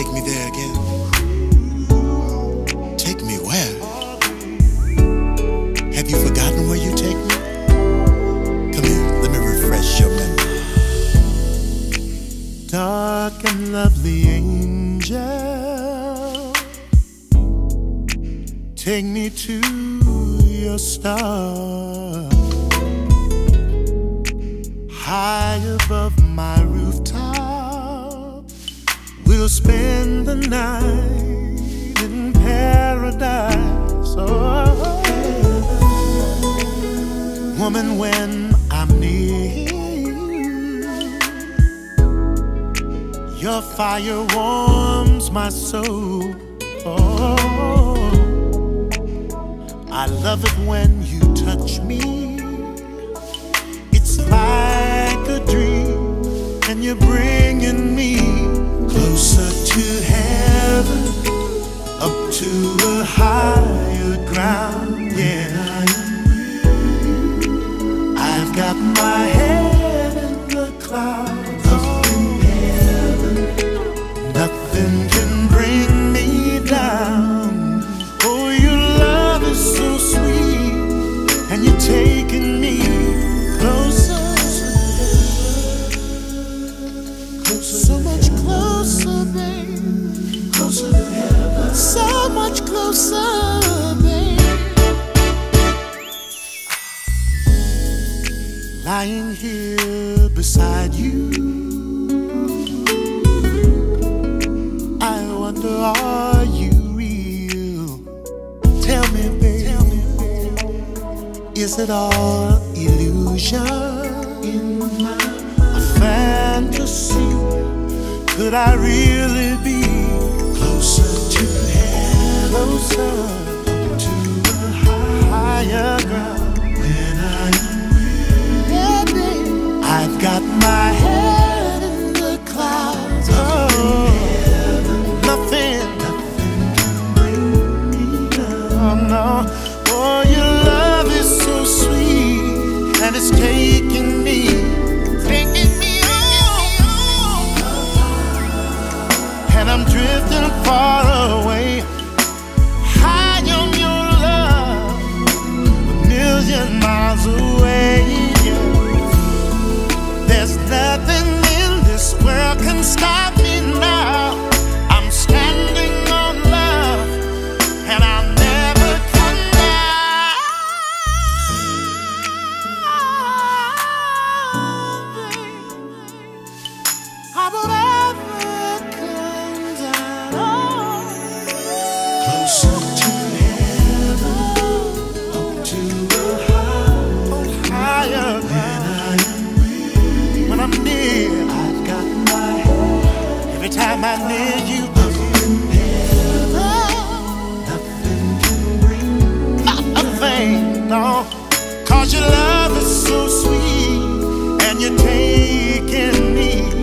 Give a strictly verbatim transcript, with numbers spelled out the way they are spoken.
take me there again. Take me where? Have you forgotten where you take me? Come here, let me refresh your memory. Dark and lovely angel, take me to your star. High above my rooftop, we'll spend the night in paradise. Oh, woman, when I'm near you, your fire warms my soul. Oh, I love it when you touch me. It's like a dream, and you're bringing me closer to heaven, up to a higher ground. Yeah, I've got my head in the clouds. Up in heaven, nothing can bring me down. Oh, your love is so sweet, and you're taking me closer, so much closer, babe. Closer to heaven. So much closer, babe. Lying here beside you, I wonder, are you real? Tell me, babe. Tell me, babe. Is it all illusion? In my fantasy, could I really be closer to heaven, closer to a higher ground? When I am with you, baby, I've got my head in the clouds. Oh, nothing, nothing can bring me down. Oh no, oh, your love is so sweet, and it's taking me. I'm drifting far away, high on your love, a million miles away. There's nothing in this world can stop me now. I'm standing on love, and I'll never come down. I will never time I'm near you, nothing can bring me not a thing, no. Cause your love is so sweet, and you're taking me